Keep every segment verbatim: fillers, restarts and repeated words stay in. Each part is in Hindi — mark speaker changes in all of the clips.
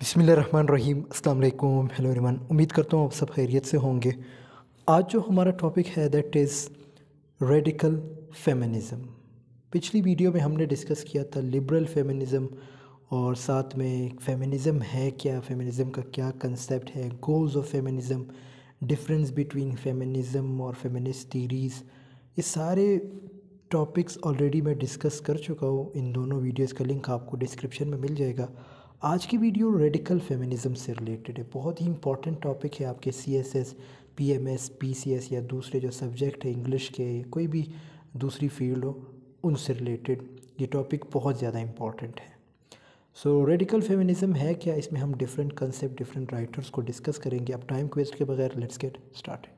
Speaker 1: बिस्मिल्लाहिर्रहमानिर्रहीम अस्सलाम वालेकुम हेलो एवरीवन। उम्मीद करता हूँ आप सब खैरियत से होंगे। आज जो हमारा टॉपिक है दैट इज़ रेडिकल फेमिनिज़म। पिछली वीडियो में हमने डिस्कस किया था लिबरल फेमिनिज़म और साथ में फेमिनिज़म है क्या, फेमिनिज़म का क्या कंसेप्ट है, goals of feminism, difference between feminism और फेमिनिस्ट थीरीज़। ये सारे टॉपिक्स ऑलरेडी मैं डिस्कस कर चुका हूँ। इन दोनों वीडियोज़ का लिंक आपको डिस्क्रिप्शन में मिल जाएगा। आज की वीडियो रेडिकल फेमिनिज़म से रिलेटेड है। बहुत ही इंपॉर्टेंट टॉपिक है आपके C S S, P M S, P C S या दूसरे जो सब्जेक्ट है इंग्लिश के, कोई भी दूसरी फील्ड हो उनसे रिलेटेड ये टॉपिक बहुत ज़्यादा इंपॉर्टेंट है। सो रेडिकल फेमिनिज़म है क्या, इसमें हम डिफरेंट कंसेप्ट, डिफरेंट राइटर्स को डिस्कस करेंगे। अब टाइम वेस्ट के बगैर let's get started.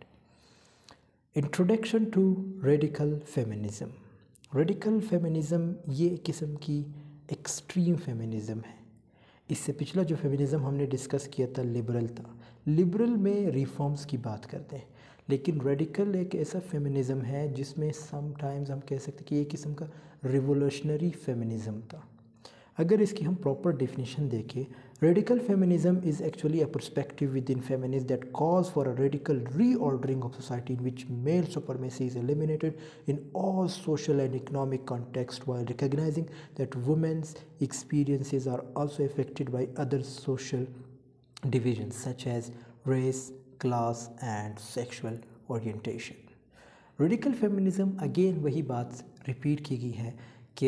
Speaker 1: Introduction to radical feminism. Radical feminism ये एक किस्म की एक्सट्रीम फेमिनिज़म है। इससे पिछला जो फेमिनिज़म हमने डिस्कस किया था लिबरल था। लिबरल में रिफॉर्म्स की बात करते हैं, लेकिन रेडिकल एक ऐसा फेमिनिज़म है जिसमें समटाइम्स हम कह सकते हैं कि एक किस्म का रिवोल्यूशनरी फेमिनिज़म था। अगर इसकी हम प्रॉपर डेफिनेशन देखें, radical feminism is actually a perspective within feminist that calls for a radical reordering of society in which male supremacy is eliminated in all social and economic context while recognizing that women's experiences are also affected by other social divisions such as race, class and sexual orientation. Radical feminism again वही बात रिपीट की गई है कि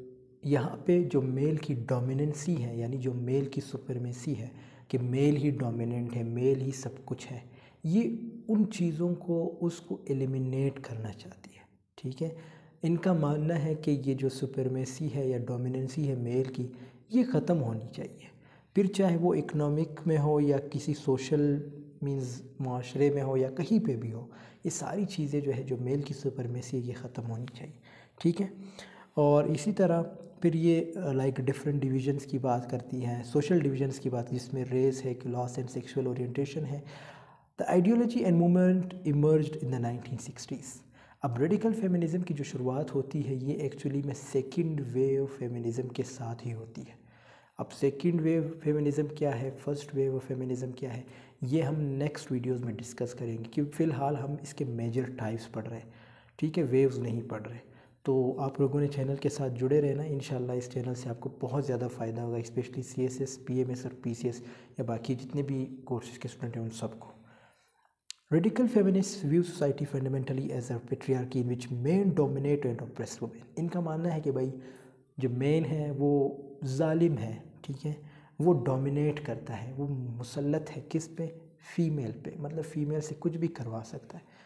Speaker 1: यहाँ पे जो मेल की डोमिनेंसी है, यानी जो मेल की सुपरमेसी है कि मेल ही डोमिनेंट है, मेल ही सब कुछ है, ये उन चीज़ों को उसको एलिमिनेट करना चाहती है। ठीक है, इनका मानना है कि ये जो सुपरमेसी है या डोमिनेंसी है मेल की, ये ख़त्म होनी चाहिए। फिर चाहे वो इकोनॉमिक में हो या किसी सोशल मीन्स माशरे में हो या कहीं पे भी हो, ये सारी चीज़ें जो है जो मेल की सुपरमेसी है ये ख़त्म होनी चाहिए। ठीक है, और इसी तरह फिर ये लाइक डिफरेंट डिविजन्स की बात करती हैं, सोशल डिविजन्स की बात, जिसमें रेस है, क्लास एंड सेक्सुअल ओरिएंटेशन है। The ideology and movement emerged in the nineteen sixties. अब रेडिकल फेमिनिज़म की जो शुरुआत होती है ये एक्चुअली में सेकंड वेव फेमिनिज़म के साथ ही होती है। अब सेकंड वेव फेमिनिज़म क्या है, फर्स्ट वेव फेमिनिज़म क्या है, ये हम नेक्स्ट वीडियोस में डिस्कस करेंगे, क्योंकि फ़िलहाल हम इसके मेजर टाइप्स पढ़ रहे हैं। ठीक है, वेव्स नहीं पढ़ रहे। तो आप लोगों ने चैनल के साथ जुड़े रहना, इंशाल्लाह इस चैनल से आपको बहुत ज़्यादा फ़ायदा होगा, specially C S S, P M S और पी सी एस या बाकी जितने भी कोर्सेज के स्टूडेंट हैं उन सबको। Radical feminist view society fundamentally as a patriarchy in which men dominate and oppress women. इनका मानना है कि भाई जो मेन है वो जालिम है, ठीक है, वो डोमिनेट करता है, वो मुसल्लत है किस पे, फीमेल पे, मतलब फीमेल से कुछ भी करवा सकता है।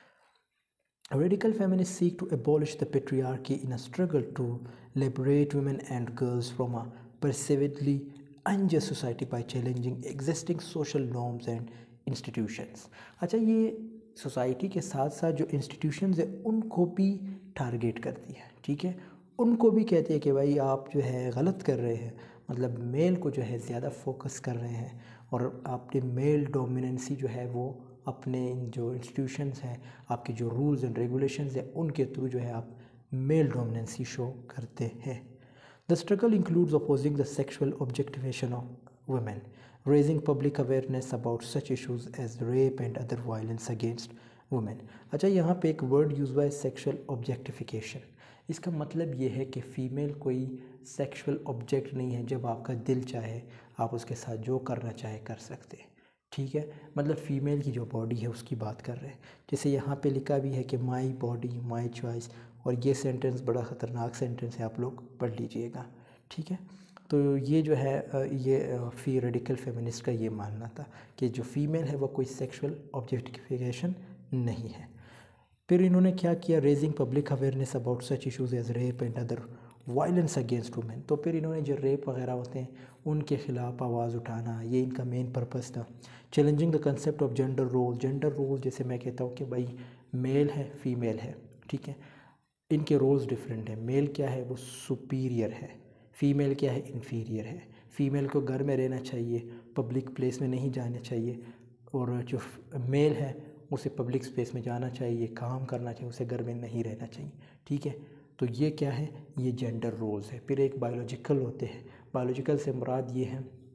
Speaker 1: Radical feminists seek to abolish the patriarchy in a struggle to liberate women and girls from a perceivedly unjust society by challenging existing social norms and institutions. अच्छा, ये सोसाइटी के साथ साथ जो इंस्टीट्यूशंस है उनको भी टारगेट करती है। ठीक है, उनको भी कहती है कि भाई आप जो है गलत कर रहे हैं, मतलब मेल को जो है ज़्यादा फोकस कर रहे हैं और आपने मेल डोमिनेंसी जो है वो अपने जो इंस्टीट्यूशंस हैं, आपके जो रूल्स एंड रेगुलेशंस हैं, उनके थ्रू जो है आप मेल डोमिनेंसी शो करते हैं। The struggle includes opposing the sexual objectification of women, raising public awareness about such issues as rape and other violence against women. अच्छा, यहाँ पे एक वर्ड यूज़ हुआ है सेक्शुअल ऑब्जेक्टिफिकेशन। इसका मतलब ये है कि फ़ीमेल कोई सेक्शुअल ऑब्जेक्ट नहीं है, जब आपका दिल चाहे आप उसके साथ जो करना चाहे कर सकते हैं। ठीक है, मतलब फ़ीमेल की जो बॉडी है उसकी बात कर रहे हैं। जैसे यहाँ पे लिखा भी है कि माई बॉडी माई चॉइस, और ये सेंटेंस बड़ा ख़तरनाक सेंटेंस है, आप लोग पढ़ लीजिएगा। ठीक है, तो ये जो है ये फी रेडिकल फेमिनिस्ट का ये मानना था कि जो फीमेल है वो कोई सेक्सुअल ऑब्जेक्टिफिकेशन नहीं है। फिर इन्होंने क्या किया, raising public awareness about such issues as rape and other violence against women. तो फिर इन्होंने जो रेप वगैरह होते हैं उनके ख़िलाफ़ आवाज़ उठाना, ये इनका मेन पर्पस था। Challenging the concept of gender role. Gender role जैसे मैं कहता हूँ कि भाई मेल है, फीमेल है, ठीक है, इनके रोल्स डिफरेंट हैं। मेल क्या है, वो सुपीरियर है, फीमेल क्या है, इन्फीरियर है। फीमेल को घर में रहना चाहिए, पब्लिक प्लेस में नहीं जाना चाहिए, और जो मेल है उसे पब्लिक स्पेस में जाना चाहिए, काम करना चाहिए, उसे घर में नहीं रहना चाहिए। ठीक है, तो ये क्या है, ये जेंडर रोल्स है। फिर एक बायोलॉजिकल होते हैं। बायोलॉजिकल से मुराद ये है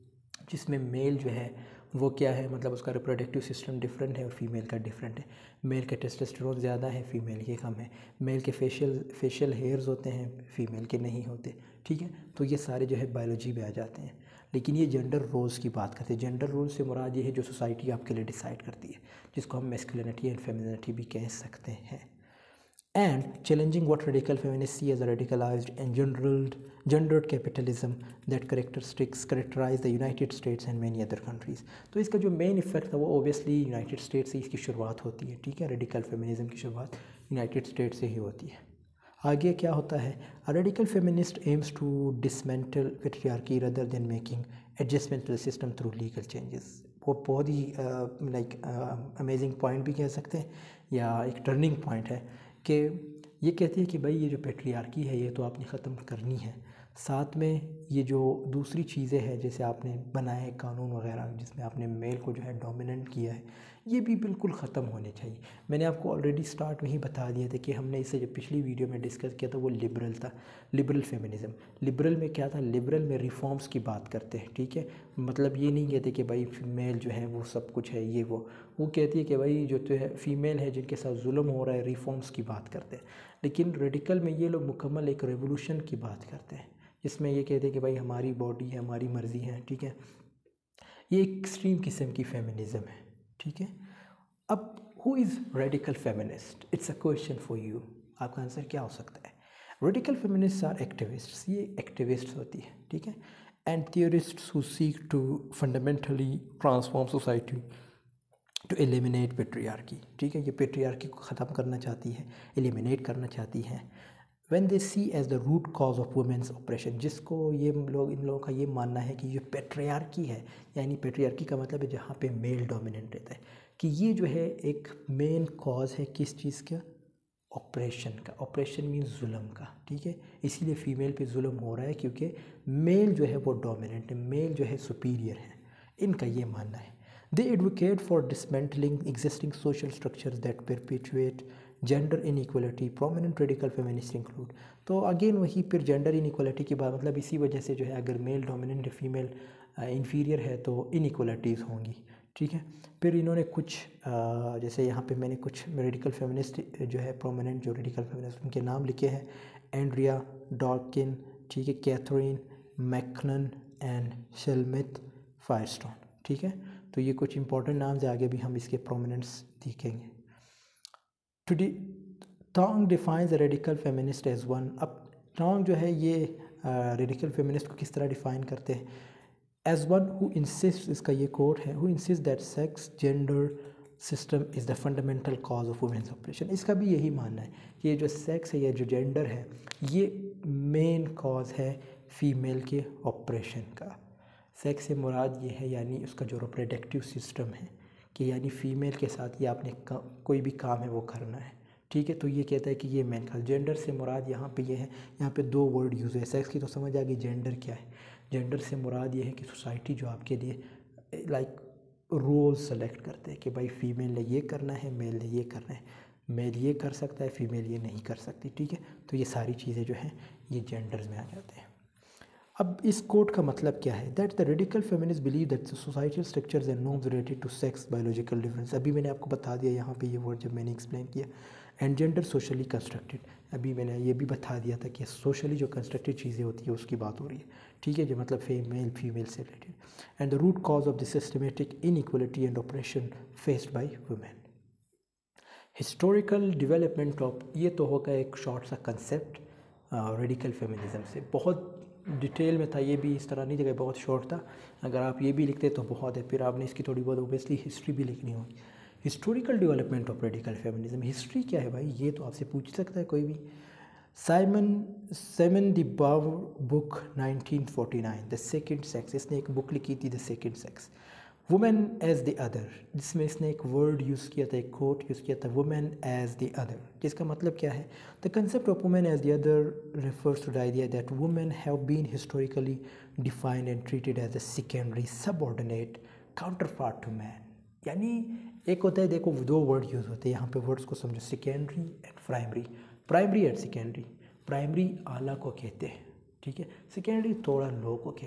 Speaker 1: जिसमें मेल जो है वो क्या है, मतलब उसका रिप्रोडक्टिव सिस्टम डिफरेंट है और फीमेल का डिफरेंट है। मेल के टेस्टोस्टेरोन ज़्यादा है, फीमेल के कम है। मेल के फेशियल फेशियल हेयर्स होते हैं, फीमेल के नहीं होते, ठीक है। तो ये सारे जो है बायोलॉजी में आ जाते हैं। लेकिन ये जेंडर रोल्स की बात करते हैं। जेंडर रोल से मुराद ये है जो सोसाइटी आपके लिए डिसाइड करती है, जिसको हम मैस्कुलिनिटी एंड फेमिनिटी भी कह सकते हैं। And challenging what radical feminists see as a radicalized and gendered, gendered capitalism that characteristics characterize the United States and many other countries। तो इसका जो मेन इफेक्ट था वो ओबियसली यूनाइटेड स्टेट से इसकी शुरुआत होती है, ठीक है। रेडिकल फेमिनिज्म की शुरुआत यूनाइटेड स्टेट से ही होती है। आगे क्या होता है, a radical feminist aims to dismantle patriarchy rather than making adjustment to the system through legal changes। वो बहुत ही लाइक अमेजिंग पॉइंट भी कह सकते हैं या एक टर्निंग पॉइंट है कि ये कहती है कि भाई ये जो पेट्रियार्की है ये तो आपने ख़त्म करनी है। साथ में ये जो दूसरी चीज़ें हैं जैसे आपने बनाए हैं कानून वगैरह जिसमें आपने मेल को जो है डोमिनेंट किया है, ये भी बिल्कुल ख़त्म होने चाहिए। मैंने आपको ऑलरेडी स्टार्ट में ही बता दिया था कि हमने इसे जो पिछली वीडियो में डिस्कस किया था वो लिबरल था, लिबरल फेमिनिज़म। लिबरल में क्या था, लिबरल में रिफॉर्म्स की बात करते हैं, ठीक है। मतलब ये नहीं कहते कि भाई फीमेल जो है वो सब कुछ है ये वो वो कहती है कि भाई जो तो है फीमेल है जिनके साथ जुल्म हो रहा है, रिफॉर्म्स की बात करते हैं। लेकिन रेडिकल में ये लोग मुकम्मल एक रेवोल्यूशन की बात करते हैं, जिसमें ये कहते हैं कि भाई हमारी बॉडी है, हमारी मर्ज़ी है, ठीक है। ये एक एक्सट्रीम किस्म की फेमिनिज़म है, ठीक है। अब who is radical feminist, it's a question for you. आपका आंसर क्या हो सकता है? रेडिकल फेमिनिस्ट आर एक्टिविस्ट्स, ये एक्टिविस्ट्स होती है, ठीक है। And theorists who seek to fundamentally transform society to eliminate patriarchy, ठीक है। ये पेट्रियार्की को ख़त्म करना चाहती है, एलिमिनेट करना चाहती है। When they see as the root cause of women's oppression, जिसको ये लोग इन लोगों का ये मानना है कि ये पेट्रियार्की है, यानी पेट्रियार्की का मतलब है जहाँ पे मेल डोमिनेंट रहता है, कि ये जो है एक मेन कॉज है किस चीज़ का, ऑपरेशन का। ऑपरेशन मीन्स जुल्म का, ठीक है। इसीलिए फ़ीमेल पे जुल्म हो रहा है क्योंकि मेल जो है वो डोमिनेंट है, मेल जो है सुपीरियर है, इनका ये मानना है। They advocate for dismantling existing social structures that perpetuate gender inequality. Prominent radical feminists include। तो अगेन वही फिर जेंडर इनइक्वालिटी की बात, मतलब इसी वजह से जो है अगर मेल डोमिनेंट है, फीमेल इन्फीरियर है तो इनइक्वालिटीज़ होंगी, ठीक है। फिर इन्होंने कुछ uh, जैसे यहाँ पे मैंने कुछ रेडिकल फेमिनिस्ट जो है प्रोमिनेंट जो रेडिकल फेमिनिस्ट उनके नाम लिखे हैं, एंड्रिया डॉर्किन, ठीक है, Catherine MacKinnon and Shulamith Firestone, ठीक है। तो ये कुछ इंपॉर्टेंट नाम्स है, आगे भी हम इसके प्रोमिनेंस देखेंगे। Today Tong defines radical feminist as one. अब टोंग जो है ये रेडिकल फेमिनिस्ट को किस तरह डिफाइन करते हैं, एज वन हु इंसिस्ट, इसका ये कोट है, who insist that sex gender system is the fundamental cause of women's oppression. इसका भी यही मानना है कि ये जो सेक्स है या जो जेंडर है ये मेन कॉज है फीमेल के ऑपरेशन का। सेक्स से मुराद ये है यानी उसका जो रिप्रोडक्टिव सिस्टम है कि यानी फ़ीमेल के साथ ये आपने का, कोई भी काम है वो करना है, ठीक है। तो ये कहता है कि ये मेन का। जेंडर से मुराद यहाँ पे ये है, यहाँ पे दो वर्ड यूज़ है। सेक्स की तो समझ आ गई, जेंडर क्या है। जेंडर से मुराद ये है कि सोसाइटी जो आपके लिए लाइक रोल सेलेक्ट करते हैं कि भाई फ़ीमेल ने ये करना है, मेल ने ये करना है, मेल ये कर सकता है, फ़ीमेल ये नहीं कर सकती, ठीक है। तो ये सारी चीज़ें जो हैं ये जेंडर्स में आ जाते हैं। अब इस कोट का मतलब क्या है, that the radical feminist believe that societal structures and norms related to sex biological difference. अभी मैंने आपको बता दिया यहाँ पे ये वर्ड जब मैंने एक्सप्लेन किया। एंड जेंडर सोशली कंस्ट्रक्टेड, अभी मैंने ये भी बता दिया था कि सोशली जो कंस्ट्रक्टेड चीज़ें होती है उसकी बात हो रही है, ठीक है, जो मतलब फीमेल फीमेल से related. And the root cause of the systematic inequality and oppression faced by women. Historical development of, ये तो होगा एक शॉर्ट सा कंसेप्ट रेडिकल फेमिनिज्म से, बहुत डिटेल में था, ये भी इस तरह नहीं जगह बहुत शॉर्ट था। अगर आप ये भी लिखते तो बहुत है, फिर आपने इसकी थोड़ी बहुत ओबियसली हिस्ट्री भी लिखनी होगी। Historical development of radical feminism, history क्या है भाई, ये तो आपसे पूछ सकता है कोई भी। Simone Simone de Beauvoir book nineteen forty nine, the second sex, इसने एक बुक लिखी थी the second sex. Women as the other, जिसमें इसने एक वर्ड यूज़ किया था, एक कोट यूज़ किया था, वुमेन एज द अदर, जिसका मतलब क्या है, the concept of women as the other refers to the idea that women have been historically defined and treated as a secondary subordinate counterpart to man. यानी एक होता है, देखो दो वर्ड यूज़ होते हैं यहाँ पे, वर्ड्स को समझो, secondary and primary. Primary and secondary, primary आला को कहते हैं, ठीक है, सेकेंडरी थोड़ा लो को कहते हैं।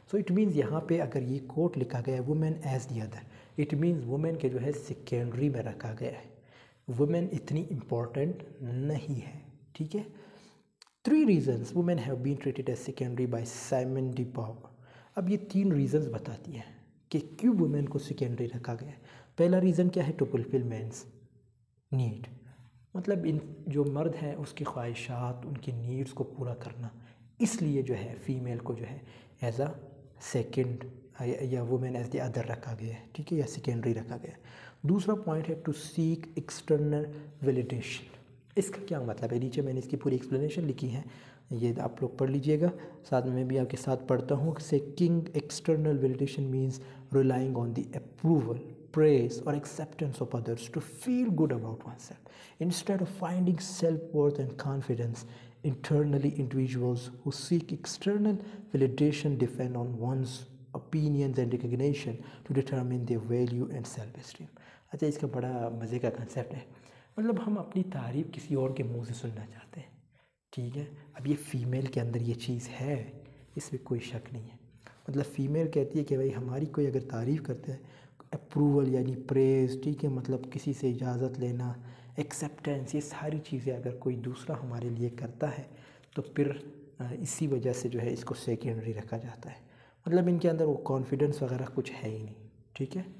Speaker 1: सो इट मीन्स यहाँ पे अगर ये कोट लिखा गया है women as the other, it means women के जो है सेकेंडरी में रखा गया है, वुमेन इतनी इम्पॉर्टेंट नहीं है, ठीक है। Three reasons women have been treated as secondary by Simone de Beauvoir. अब ये तीन रीजन्स बताती हैं कि क्यों वुमेन को सेकेंडरी रखा गया है। पहला रीज़न क्या है, टू फुलफिल मेंस नीड, मतलब इन जो मर्द हैं उसकी ख्वाहिशात, उनकी नीड्स को पूरा करना, इसलिए जो है फ़ीमेल को जो है एज अ सेकेंड या वुमेन एज द अदर रखा गया है, ठीक है, या सेकेंडरी रखा गया है। दूसरा पॉइंट है टू सीक एक्सटर्नल वैलिडेशन। इसका क्या मतलब है, नीचे मैंने इसकी पूरी एक्सप्लेनेशन लिखी है, ये आप लोग पढ़ लीजिएगा, साथ में मैं भी आपके साथ पढ़ता हूँ। Seeking external validation means relying on the approval, praise or acceptance of others to feel good about oneself. Instead of finding self-worth and confidence internally, individuals who seek external validation depend on one's opinions and recognition to determine their value and self-esteem. अच्छा, इसका बड़ा मज़े का कंसेप्ट है, मतलब हम अपनी तारीफ़ किसी और के मुंह से सुनना चाहते हैं, ठीक है। अब ये फ़ीमेल के अंदर ये चीज़ है, इसमें कोई शक नहीं है। मतलब फ़ीमेल कहती है कि भाई हमारी कोई अगर तारीफ़ करते हैं, अप्रूवल यानी प्रेज़, ठीक है, मतलब किसी से इजाज़त लेना, एक्सेप्टेंस, ये सारी चीज़ें अगर कोई दूसरा हमारे लिए करता है तो फिर इसी वजह से जो है इसको सेकेंडरी रखा जाता है। मतलब इनके अंदर वो कॉन्फिडेंस वगैरह कुछ है ही नहीं, ठीक है।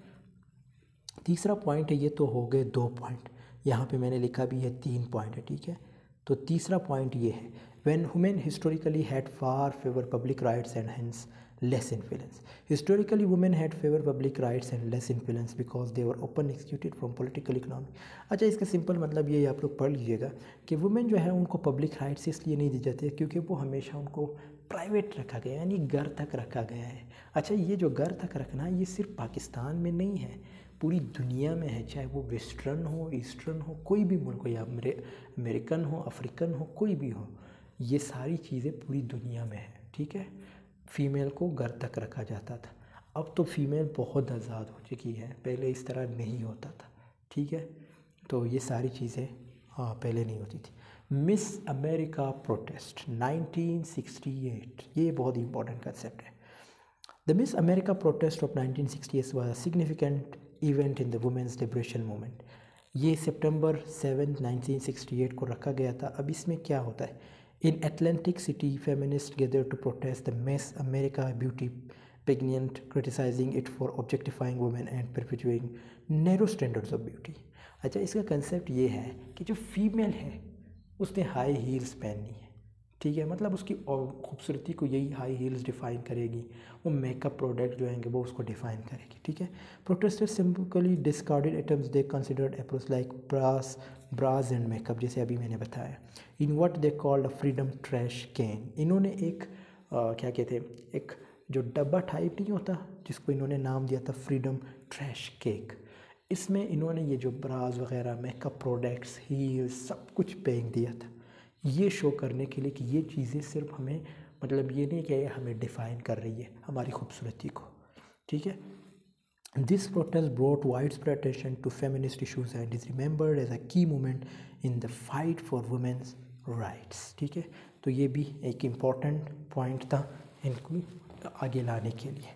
Speaker 1: तीसरा पॉइंट है, ये तो हो गए दो पॉइंट, यहाँ पे मैंने लिखा भी है तीन पॉइंट है, ठीक है। तो तीसरा पॉइंट ये है, when women historically had far fewer public rights and hence less influence. Historically, women had favor public rights and less influence because they were open executed from political economy. अच्छा, इसका सिंपल मतलब ये आप लोग पढ़ लीजिएगा कि वुमेन जो है उनको पब्लिक राइट्स इसलिए नहीं दी जाती है क्योंकि वो हमेशा उनको प्राइवेट रखा गया, यानी घर तक रखा गया है। अच्छा, ये जो घर तक रखना ये सिर्फ पाकिस्तान में नहीं है, पूरी दुनिया में है, चाहे वो वेस्टर्न हो, ईस्टर्न हो, कोई भी मुल्क हो, या अमेरिकन हो, अफ्रीकन हो, कोई भी हो, ये सारी चीज़ें पूरी दुनिया में है, ठीक है। फ़ीमेल को घर तक रखा जाता था। अब तो फ़ीमेल बहुत आज़ाद हो चुकी है, पहले इस तरह नहीं होता था, ठीक है। तो ये सारी चीज़ें हाँ पहले नहीं होती थी। Miss America protest nineteen sixty eight, ये बहुत इंपॉर्टेंट कंसेप्ट है। The miss America protest of nineteen sixty eight was a significant event in the women's liberation movement. ये सितंबर सेवन नाइनटीन सिक्सटी एट को रखा गया था। अब इसमें क्या होता है, in Atlantic City, feminists gathered to protest the Miss America beauty pageant, criticizing it for objectifying women and perpetuating narrow standards of beauty. अच्छा, इसका कंसेप्ट ये है कि जो फीमेल है उसने हाई हील्स पहननी है, ठीक है, मतलब उसकी खूबसूरती को यही हाई हील्स डिफ़ाइन करेगी, वो मेकअप प्रोडक्ट जो हैं वो उसको डिफ़ाइन करेगी, ठीक है। Protesters simply discarded items they considered approach like bras bras and makeup, जैसे अभी मैंने बताया, in what they called a freedom trash can. इन्होंने एक आ, क्या कहते हैं, एक जो डब्बा टाइप नहीं होता जिसको इन्होंने नाम दिया था फ्रीडम ट्रैश केक, इसमें इन्होंने ये जो ब्रास वगैरह, मेकअप प्रोडक्ट्स, हील्स, सब कुछ फेंक दिया था, ये शो करने के लिए कि ये चीज़ें सिर्फ हमें, मतलब ये नहीं कि ये हमें डिफ़ाइन कर रही है हमारी खूबसूरती को, ठीक है। This protest brought widespread attention to feminist issues and is remembered as a key moment in the fight for women's rights, ठीक है। तो ये भी एक इम्पॉर्टेंट पॉइंट था इनको आगे लाने के लिए।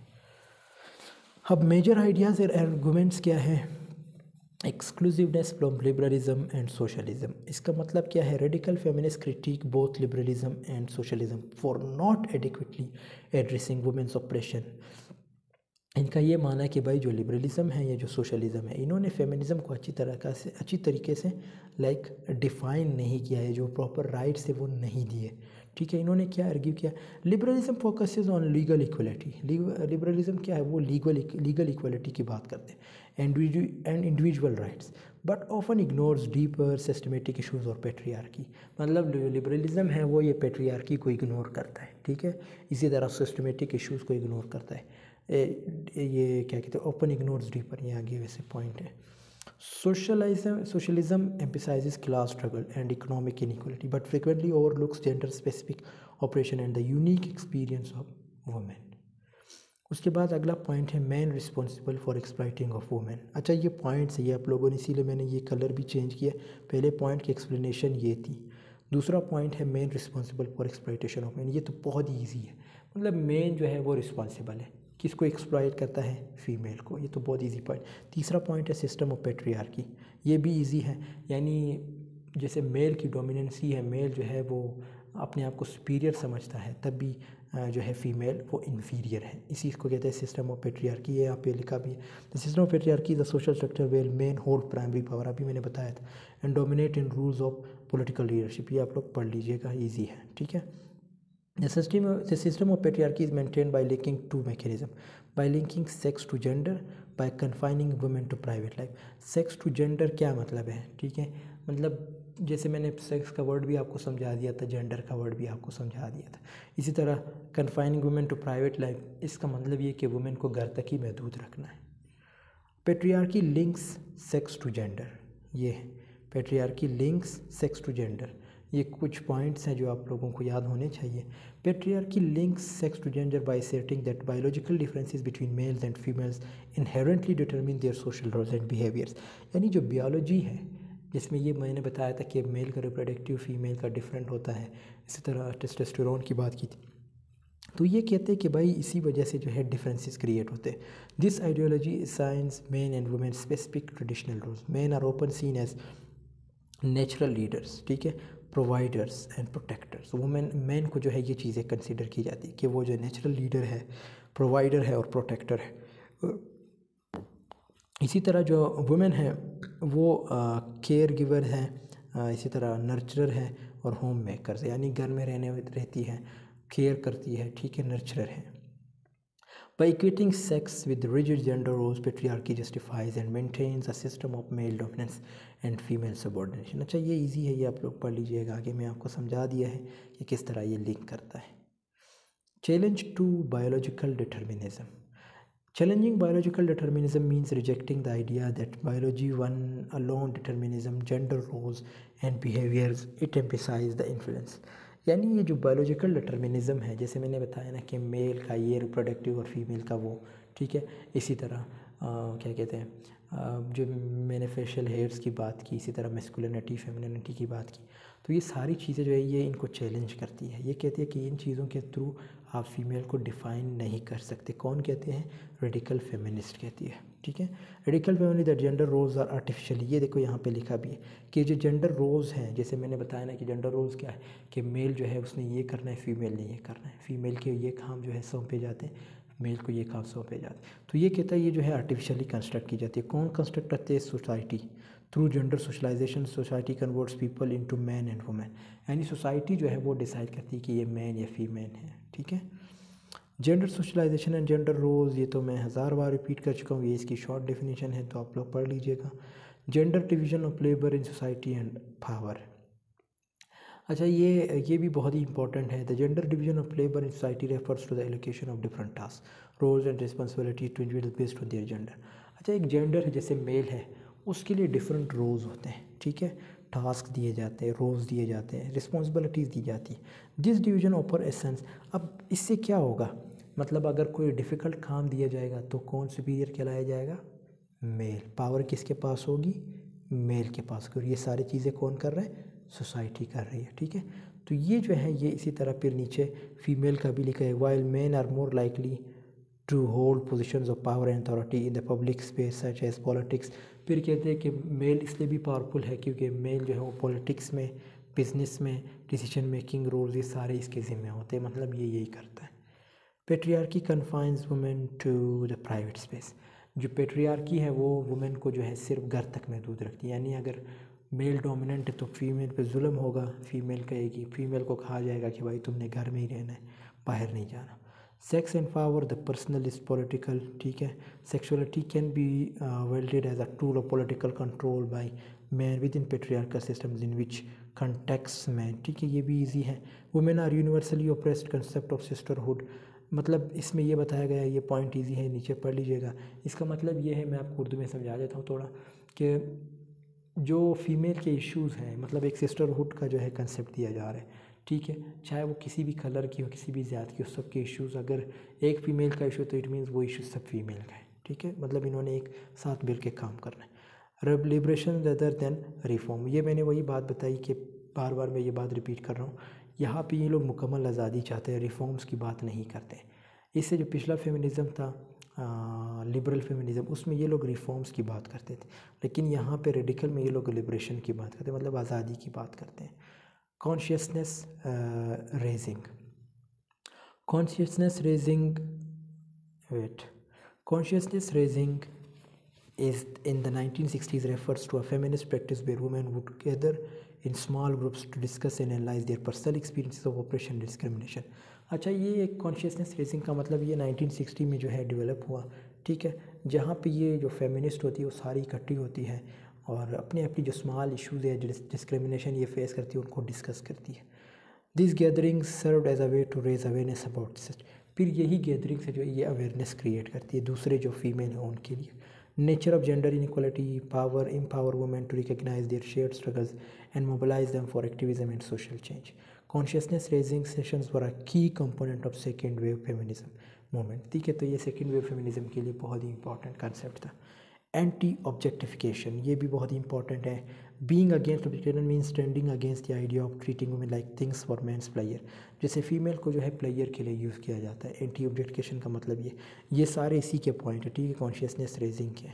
Speaker 1: अब मेजर आइडियाज़ और आर्गुमेंट्स क्या है, exclusiveness from liberalism and socialism. इसका मतलब क्या है, radical feminist critique both liberalism and socialism for not adequately addressing women's oppression. इनका ये माना है कि भाई जो लिबरलिज्म है या जो सोशलिज्म है, इन्होंने फेमिनिज्म को अच्छी तरह से अच्छी तरीके से लाइक डिफ़ाइन नहीं किया है, जो प्रॉपर राइट्स है वो नहीं दिए, ठीक है। इन्होंने क्या आर्ग्यू किया, liberalism focuses on legal equality. Liberalism क्या है, वो लीगल लीगल इक्वलिटी की बात करते हैं and individual rights, but often ignores deeper systematic issues और पेट्रियार्की। मतलब लिबरलिज्म है वो ये पेट्रियार्की को इग्नोर करता है, ठीक है। इसी तरह सिस्टमेटिक इशूज़ को इग्नोर करता है, ये क्या कहते हैं, ओपन इग्नोर्स डीपर, ये आगे वैसे पॉइंट है। Socialism socialism emphasizes class struggle and economic inequality but frequently overlooks gender specific oppression and the unique experience of women. उसके बाद अगला पॉइंट है man responsible for exploiting of women. अच्छा, ये पॉइंट्स ये आप लोगों ने, इसीलिए मैंने ये कलर भी चेंज किया। पहले पॉइंट की एक्सप्लेनेशन ये थी। दूसरा पॉइंट है man responsible for exploitation of women. ये तो बहुत ही ईजी है, मतलब मेन जो है वो रिस्पॉन्सिबल है, किसको एक्सप्लॉइट करता है, फीमेल को। ये तो बहुत इजी पॉइंट। तीसरा पॉइंट है सिस्टम ऑफ पेट्रियार्की, ये भी इजी है, यानी जैसे मेल की डोमिनेंसी है, मेल जो है वो अपने आप को सुपीरियर समझता है, तब भी जो है फीमेल वो इन्फीरियर है, इसी को कहते हैं सिस्टम ऑफ पेट्रियार्की। ये यहाँ पे लिखा भी है, the system of patriarchy the social structure where men hold primary power, अभी मैंने बताया था, and dominate in roles of political leadership. ये आप लोग पढ़ लीजिएगा, ईजी है, ठीक है। The system, the system of patriarchy is maintained by linking two mechanisms, by linking sex to gender, by confining women to private life. Sex to gender क्या मतलब है, ठीक है, मतलब जैसे मैंने सेक्स का वर्ड भी आपको समझा दिया था, जेंडर का वर्ड भी आपको समझा दिया था। इसी तरह confining women to private life, इसका मतलब ये कि वुमेन को घर तक ही महदूद रखना है। Patriarchy links sex to gender, ये patriarchy links sex to gender, ये कुछ पॉइंट्स हैं जो आप लोगों को याद होने चाहिए। Patriarchy links sex to gender by asserting that biological differences between males and females inherently determine their social roles and behaviors। यानी जो बियोलॉजी है, जिसमें ये मैंने बताया था कि मेल का रिप्रोडक्टिव फीमेल का डिफरेंट होता है, इसी तरह टेस्टोस्टेरोन की बात की थी, तो ये कहते हैं कि भाई इसी वजह से जो है डिफरेंसेस क्रिएट होते हैं। This ideology assigns men and women specific traditional roles. Men are often seen as natural leaders, ठीक है, providers and protectors. Women man को जो है ये चीज़ें कंसीडर की जाती है कि वो जो नेचुरल लीडर है, प्रोवाइडर है और प्रोटेक्टर है। इसी तरह जो वुमेन है वो केयर गिवर है, इसी तरह नर्चरर है और होम मेकर्स, यानी घर में रहने रहती है, केयर करती है, ठीक है, नर्चरर है। By equating sex with rigid gender roles, patriarchy justifies and maintains a system of male dominance and female subordination। अच्छा, ये इजी है, ये आप लोग पढ़ लीजिएगा, आगे मैं आपको समझा दिया है कि किस तरह ये लिंक करता है। Challenge to biological determinism। Challenging biological determinism means rejecting the idea that biology one alone determinism gender roles and behaviors, it emphasizes the influence। यानी ये जो बायोलॉजिकल डिटर्मिनिज़म है, जैसे मैंने बताया ना कि मेल का ये रिप्रोडक्टिव और फीमेल का वो, ठीक है, इसी तरह आ, क्या कहते हैं आ, जो मैंने फेशियल हेयर्स की बात की, इसी तरह मैस्कुलिनिटी फेमिनिटी की बात की, तो ये सारी चीज़ें जो है ये इनको चैलेंज करती है। ये कहती है कि इन चीज़ों के थ्रू आप फीमेल को डिफ़ाइन नहीं कर सकते। कौन कहते हैं, रेडिकल फेमिनिस्ट कहती है, ठीक है। Radical feminist that gender roles are artificial, ये देखो यहाँ पे लिखा भी है कि जो जेंडर रोल्स हैं, जैसे मैंने बताया ना कि जेंडर रोल्स क्या है, कि मेल जो है उसने ये करना है, फीमेल ने ये करना है, फीमेल के ये काम जो है सौंपे जाते हैं, मेल को ये काम सौंपे जाते हैं। तो ये कहता है ये जो है आर्टिफिशियली कंस्ट्रक्ट की जाती है। कौन कंस्ट्रक्ट करते हैं, society. Through gender socialization society converts people into men and women, यानी सोसाइटी जो है वो डिसाइड करती है कि ये मैन या फीमेल है, ठीक है। Gender socialization and gender roles, ये तो मैं हज़ार बार रिपीट कर चुका हूँ, ये इसकी शॉर्ट डेफिनेशन है, तो आप लोग पढ़ लीजिएगा। Gender division of labour in society and power. अच्छा, ये ये भी बहुत ही इंपॉर्टेंट है। The gender division of labour in society refers to the allocation of different task roles and responsibility to individual based on their gender. अच्छा, एक जेंडर है जैसे मेल है, उसके लिए डिफरेंट रोल्स होते हैं, ठीक है, टास्क दिए जाते हैं, रोल्स दिए जाते हैं, रिस्पॉन्सिबिलिटीज़ दी जाती है। दिस डिवीजन ऑफर एसेंस, अब इससे क्या होगा, मतलब अगर कोई डिफ़िकल्ट काम दिया जाएगा तो कौन सुपीरियर कहलाया जाएगा, मेल। पावर किसके पास होगी, मेल के पास। और ये सारी चीज़ें कौन कर रहा है, सोसाइटी कर रही है, ठीक है। तो ये जो है ये इसी तरह फिर नीचे फीमेल का भी लिखा है, while men are more likely to hold positions of power and authority in the public space such as politics. फिर कहते हैं कि मेल इसलिए भी पावरफुल है क्योंकि मेल जो है वो पॉलिटिक्स में, बिजनेस में, डिसीजन मेकिंग रोल्स, ये सारे इसके ज़िम्मे होते हैं, मतलब ये यही करता है। Patriarchy confines women to the private space. जो पेट्रियार्की है वो वुमेन को जो है सिर्फ घर तक महदूद रखती है, यानी अगर मेल डोमिनेंट है तो फीमेल पे जुल्म होगा, फीमेल कहेगी, फीमेल को कहा जाएगा कि भाई तुमने घर में ही रहना है, बाहर नहीं जाना। Sex and power the personal is political, ठीक है। Sexuality can be wielded as a tool of political control by men within patriarchal systems in which context men, ठीक है, ये भी ईजी है। Women are universally oppressed concept of sisterhood, मतलब इसमें ये बताया गया है, ये पॉइंट ईजी है, नीचे पढ़ लीजिएगा। इसका मतलब ये है, मैं आपको उर्दू में समझा देता हूँ थोड़ा, कि जो फीमेल के इश्यूज़ हैं, मतलब एक सिस्टरहुड का जो है कंसेप्ट दिया जा रहा है, ठीक है, चाहे वो किसी भी कलर की हो, किसी भी ज़ात की हो, सबके इश्यूज़, अगर एक फ़ीमेल का इशू तो इट मीन्स वो इशू सब फीमेल का है, ठीक है, मतलब इन्होंने एक साथ मिल के काम करना है। लिबरेशन अदर देन रिफॉर्म, ये मैंने वही बात बताई कि बार बार मैं ये बात रिपीट कर रहा हूँ, यहाँ पे ये लोग मुकम्मल आज़ादी चाहते हैं, रिफॉर्म्स की बात नहीं करते। इससे जो पिछला फेमिनिज़म था लिबरल फेमिनिज़म, उसमें ये लोग रिफॉर्म्स की बात करते थे, लेकिन यहाँ पे रेडिकल में ये लोग लिबरेशन की बात करते हैं, मतलब आज़ादी की बात करते हैं। Consciousness raising consciousness raising wait consciousness raising is in the nineteen sixties refers to a feminist practice where women would gather in small groups to discuss and analyze their personal experiences of oppression and discrimination। अच्छा, ये एक कॉन्शियसनेस रेजिंग का मतलब ये नाइनटीन सिक्सटी में जो है डेवलप हुआ, ठीक है, जहाँ पे ये जो फेमिनिस्ट होती है वो सारी इकट्ठी होती है और अपने अपनी जो स्मॉल इश्यूज़ है, डिस्क्रिमिनेशन ये फेस करती है, उनको डिस्कस करती है। This gathering serve as a way to raise awareness about such. फिर यही गैदरिंग से जो ये अवेयरनेस क्रिएट करती है दूसरे जो फीमेल हैं उनके लिए। Nature of gender inequality, power, empower women to recognize their shared struggles and mobilize them for activism and social change. Consciousness raising sessions were a key component of second wave feminism movement. ठीक है, तो ये सेकेंड वेव फेमिनिज्म के लिए बहुत ही इंपॉर्टेंट कंसेप्ट था। एंटी ऑब्जेक्टिफिकेशन, ये भी बहुत ही इंपॉर्टेंट है। Being against objectification mean standing against the idea of treating women like things for men's pleasure. जैसे फीमेल को जो है प्लेयर के लिए यूज़ किया जाता है। एंटी ऑब्जेक्टिफिकेशन का मतलब ये ये सारे इसी के पॉइंट है, ठीक है, कॉन्शियसनेस रेजिंग के।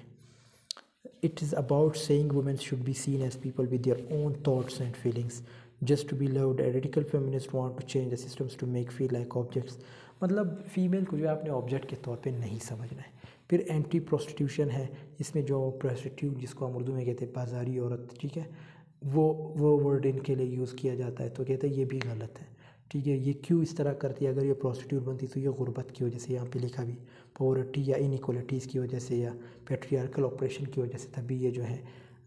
Speaker 1: It is about saying women should be seen as people with their own thoughts and feelings just to be loved. Radical feminist want to change the systems to make feel like objects. मतलब फीमेल को जो है अपने ऑब्जेक्ट के तौर पे नहीं समझना है। फिर एंटी प्रोस्टिट्यूशन है, इसमें जो प्रोस्टिट्यूट जिसको हम उर्दू में कहते हैं बाजारी औरत, ठीक है, वो वो वर्ड इनके लिए यूज़ किया जाता है, तो कहते हैं ये भी गलत है, ठीक है। ये क्यों इस तरह करती है, अगर ये प्रोस्टिट्यूट बनती तो ये गुर्बत की वजह से, यहाँ पे लिखा भी पॉवर्टी या इनइक्वालिटीज़ की वजह से या पैट्रियार्कल ऑपरेशन की वजह से, तभी ये जो है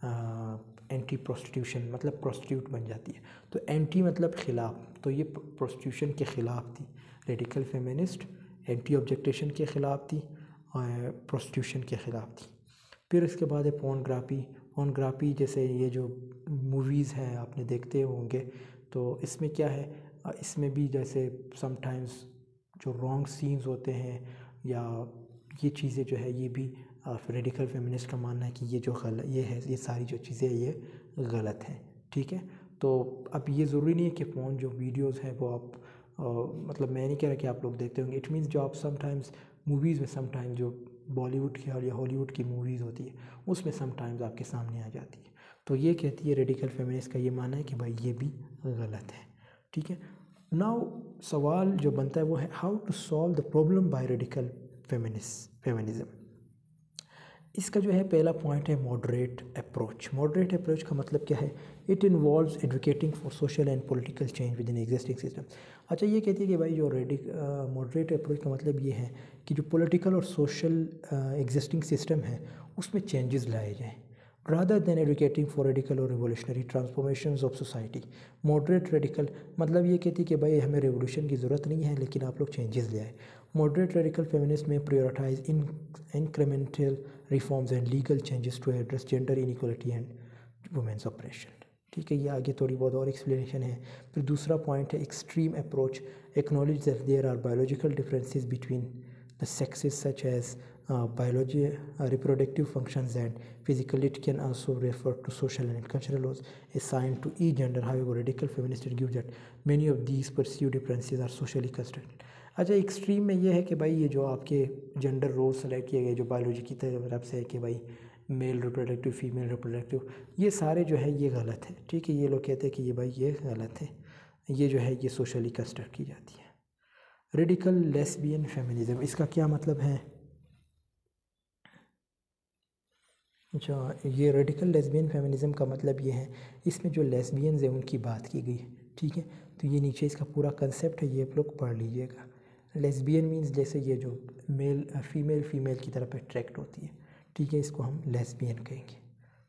Speaker 1: एंटी प्रोस्टिट्यूशन मतलब प्रोस्टिट्यूट बन जाती है। तो एंटी मतलब ख़िलाफ़, तो ये प्रोस्टिट्यूशन के ख़िलाफ़ थी। रेडिकल फेमिनिस्ट एंटी ऑब्जेक्टेशन के ख़िलाफ़ थी और प्रोस्टिट्यूशन के ख़िलाफ़ थी। फिर इसके बाद है पोर्नोग्राफी। पोर्नोग्राफी जैसे ये जो मूवीज़ हैं आपने देखते होंगे, तो इसमें क्या है, इसमें भी जैसे समटाइम्स जो रॉन्ग सीन्स होते हैं या ये चीज़ें जो है, ये भी रेडिकल फेमिनिस्ट का मानना है कि ये जो गलत ये है, ये सारी जो चीज़ें ये गलत हैं, ठीक है। तो अब ये ज़रूरी नहीं है कि फ़ोन जो वीडियोज़ हैं वो आप आ, मतलब मैं नहीं कह रहा कि आप लोग देखते होंगे। इट मीन्स जो आप समटाइम्स मूवीज़ में समटाइम्स जो बॉलीवुड की या हॉलीवुड की मूवीज़ होती है उसमें समटाइम्स आपके सामने आ जाती है, तो ये कहती है रेडिकल फेमिनिस्ट का ये मानना है कि भाई ये भी गलत है, ठीक है। नाउ सवाल जो बनता है वो है how to solve the problem by radical feminist feminism. इसका जो है पहला पॉइंट है मॉडरेट अप्रोच। मॉडरेट अप्रोच का मतलब क्या है, it involves advocating for social and political change within existing system. अच्छा, ये कहती है कि भाई जो रेडिक मॉडरेट अप्रोच का मतलब ये है कि जो पॉलिटिकल और सोशल एग्जिस्टिंग सिस्टम है उसमें चेंजेस लाए जाएँ rather than advocating for radical or revolutionary transformations of society। Moderate radical मतलब ये कहती है कि भाई हमें रेवोल्यूशन की ज़रूरत नहीं है, लेकिन आप लोग चेंजेस ले आए। मॉडरेट रेडिकल फेमिनिस्ट में prioritize in incremental reforms and legal changes to address gender inequality and women's oppression, ठीक है। ये आगे थोड़ी बहुत और एक्सप्लेनेशन है। फिर दूसरा पॉइंट है extreme approach, acknowledge that there are biological differences between the sexes such as uh, biology, uh, reproductive functions and physical. It can also refer to social and cultural laws assigned to each gender. However, radical feminists argue that many of these perceived differences are socially constructed। अच्छा, एक्सट्रीम में ये है कि भाई ये जो आपके जेंडर रोल सेलेक्ट किए गए जो बायोलॉजी की तरफ से है कि भाई मेल रिप्रोडक्टिव फीमेल रिप्रोडक्टिव, ये सारे जो है ये गलत है, ठीक है। ये लोग कहते हैं कि ये भाई ये गलत है, ये जो है ये सोशली कंस्ट्रक्ट की जाती है। रेडिकल लेस्बियन फेमिनिज्म, इसका क्या मतलब है। अच्छा, ये रेडिकल लेस्बियन फेमिनिज्म का मतलब ये है, इसमें जो लेस्बियंस हैं उनकी बात की गई है, ठीक है। तो ये नीचे इसका पूरा कंसेप्ट है, ये आप लोग पढ़ लीजिएगा। लेस्बियन मीन्स जैसे ये जो मेल फीमेल फीमेल की तरफ अट्रैक्ट होती है, ठीक है, इसको हम लेस्बियन कहेंगे।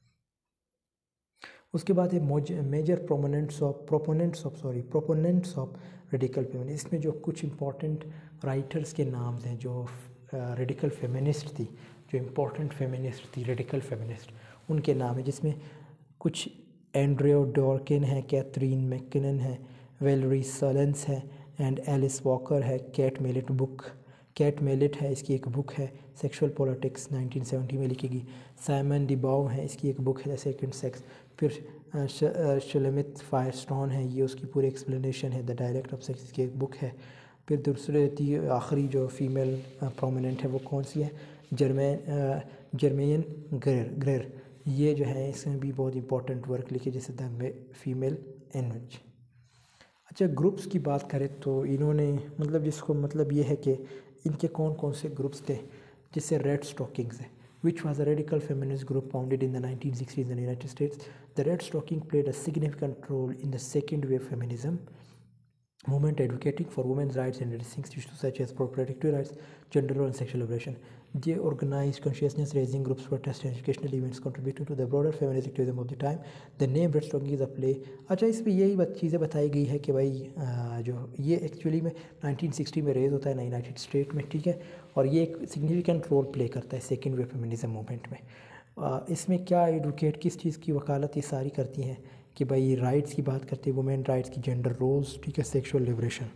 Speaker 1: उसके बाद है major proponents of proponents of sorry proponents of radical feminist. इसमें जो कुछ इंपॉर्टेंट राइटर्स के नाम हैं जो रेडिकल फेमिनिस्ट थी, जो इम्पोर्टेंट फेमिनिस्ट थी रेडिकल फेमिनिस्ट, उनके नाम है, जिसमें कुछ एंड्रियो डॉर्किन है, कैथरीन मैकिनन है, वेलरी सलेंस है एंड एलिस वॉकर है। Kate Millett book Kate Millett है, इसकी एक बुक है सेक्सुअल पॉलिटिक्स नाइनटीन सेवेंटी में लिखी गई। साइमन डिबाउ है, इसकी एक बुक है सेकंड सेक्स। फिर शलेमित फायरस्टोन है, ये उसकी पूरी एक्सप्लेनेशन है, द डायलेक्ट ऑफ सेक्स की एक बुक है। फिर दूसरे आखिरी जो फीमेल प्रोमिनेंट है वो कौन सी है, जर्मेन जर्मेन ग्रेर ग्रेर ये जो है इसमें भी बहुत इंपॉर्टेंट वर्क लिखे जैसे द फीमेल एनर्जी। अच्छा, ग्रुप्स की बात करें तो इन्होंने मतलब जिसको मतलब ये है कि इनके कौन कौन से ग्रुप्स थे, जैसे रेड स्टॉकिंग्स है which was a radical feminist group founded in the nineteen sixties in the United States. The Red Stocking played a significant role in the second wave feminism movement, advocating for women's rights and addressing issues such as reproductive rights, gender role, and sexual liberation. They organized consciousness raising groups, protests, and educational events contributing to the broader feminist activism of the time. The name Red Stocking is a play. अच्छा, इसमें यही बात चीज़ें बताई गई है कि भाई आ, जो ये एक्चुअली में नाइनटीन सिक्सटी में रेज होता है ना यूनाइटेड स्टेट में, ठीक है, और ये एक सिग्निफिकेंट रोल प्ले करता है सेकेंड वेव फेमिनिज्म मूवमेंट में। आ, इसमें क्या एडवोकेट किस चीज़ की वकालत ये सारी करती हैं कि भाई राइट्स की बात करते हैं, वुमेन राइट्स की, जेंडर रोल्स, ठीक है, सेक्सुअल लिबरेशन,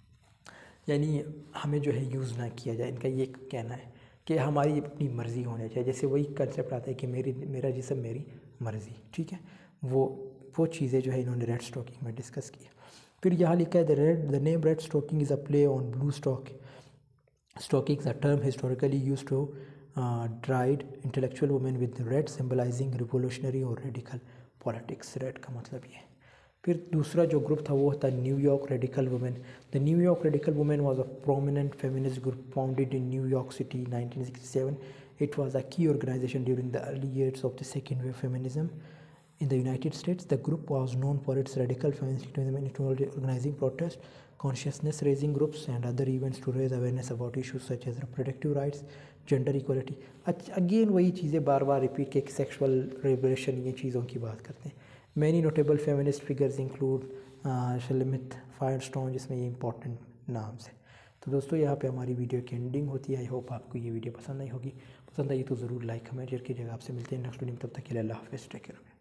Speaker 1: यानी हमें जो है यूज़ ना किया जाए। इनका ये कहना है कि हमारी अपनी मर्ज़ी होनी चाहिए, जैसे वही कंसेप्ट आता है कि मेरी मेरा जिस्म मेरी मर्ज़ी, ठीक है, वो वो चीज़ें जो है इन्होंने रेड स्टॉकिंग में डिस्कस किया। फिर यहाँ लिखा है the red the name red stocking is a play on blue stock stockings, a term historically used to deride intellectual women with red symbolizing revolutionary और रेडिकल पॉलिटिक्स। रेड का मतलब ये है। फिर दूसरा जो ग्रुप था वो था New York radical women. The New York radical women was a prominent feminist group founded in New York city nineteen sixty seven. It was a key organization during the early years of the second wave feminism in the United States. The group was known for its radical feminist activism and organizing protests, consciousness raising groups and other events to raise awareness about issues such as reproductive rights, gender equality. Again वही चीज़ें बार बार रिपीट के सेक्सुअल लिबरेशन, ये चीज़ों की बात करते हैं। Many notable feminist figures include Shulamith Firestone, जिसमें ये इंपॉर्टेंट नाम्स हैं। तो दोस्तों यहाँ पे हमारी वीडियो की एंडिंग होती है। आई होप आपको ये वीडियो पसंद आई होगी। पसंद आई तो ज़रूर लाइक कमेंट शेयर कीजिएगा। आपसे मिलते हैं नेक्स्ट वीडियो में, तब तक के लिए अल्लाह हाफ़िज़, टेक केयर।